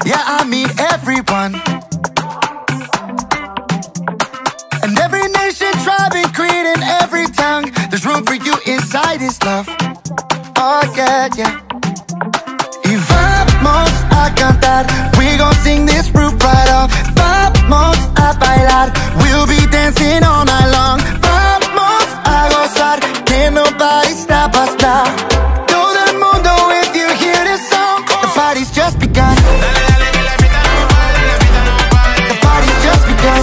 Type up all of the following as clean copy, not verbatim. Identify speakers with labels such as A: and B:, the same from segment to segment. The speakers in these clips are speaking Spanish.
A: Yeah, I mean everyone. And every nation, tribe, and creed, and every tongue. There's room for you inside this love. Oh yeah, yeah. Y vamos a cantar, we gon' sing this roof right off. Vamos a bailar, we'll be dancing all night long. Vamos a gozar, can't nobody stop us now. Todo el mundo, if you hear this song, the party's just begun. The party's just begun.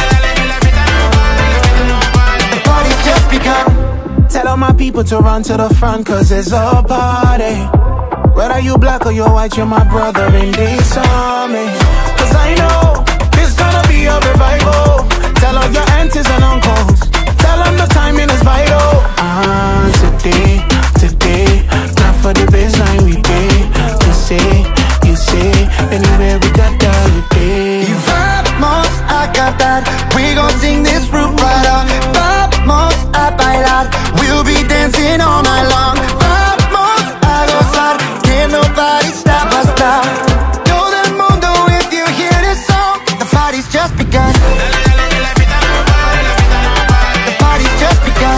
A: The party's just begun.
B: Tell all my people to run to the front, cause it's a party. Whether you black or you're white, you're my brother in this army. Cause I know it's gonna be a revival. Tell all your aunties and uncles, tell them the timing is vital. Today, not for the baseline we pay. You say, anywhere we got that we pay.
A: Y vamos a cantar, we gon' sing this roof right off. Vamos a bailar, we'll be dancing all night long. Vamos a gozar, can't nobody stop us now. Todo el mundo, if you hear this song, the party's just begun. The party's just begun.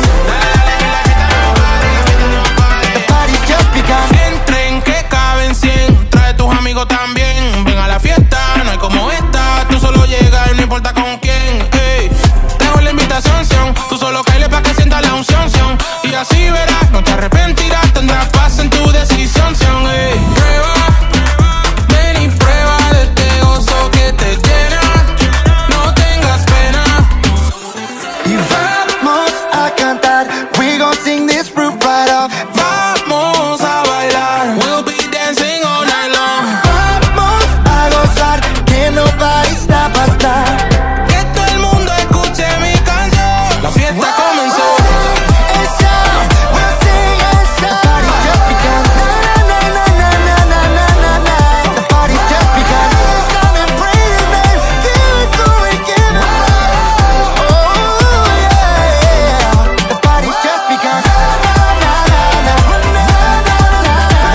A: The party's just begun.
C: Entren que caben 100, trae tus amigos también. Ven a la fiesta, no hay como esta. Tú solo llegas y no importa con quién. Ey, dejo la invitación, tú solo cáele pa' que sientas la unción. Y así verás, no te arrepentirás, tendrás paz en tu decisión. Ey, prueba, ven y prueba de este gozo que te llena. No tengas pena.
A: Y vamos a cantar, we gon' sing this roof right off.
C: Vamos a bailar, we'll be dancing all night long.
A: Vamos a gozar, can't nobody stop us now.
C: Que todo el mundo escuche mi canción. La fiesta comenzó.
A: It's on, we'll sing it's on. The party's just begun. Na na na na na na na na. The party's just begun. Come and bring it, babe. Give it to me, give it. Oh yeah. The party's just begun. Na na na na na na na.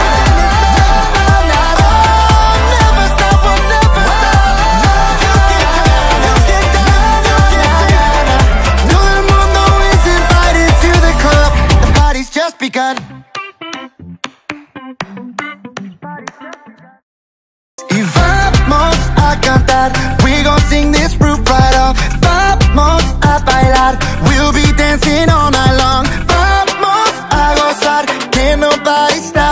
A: Never stop, we'll never stop. You get down, you get down. Todo el mundo is invited to the club. The party's just begun. Y vamos a cantar, we gon' sing this roof right off. Vamos a bailar, we'll be dancing all night long. Vamos a gozar, can't nobody stop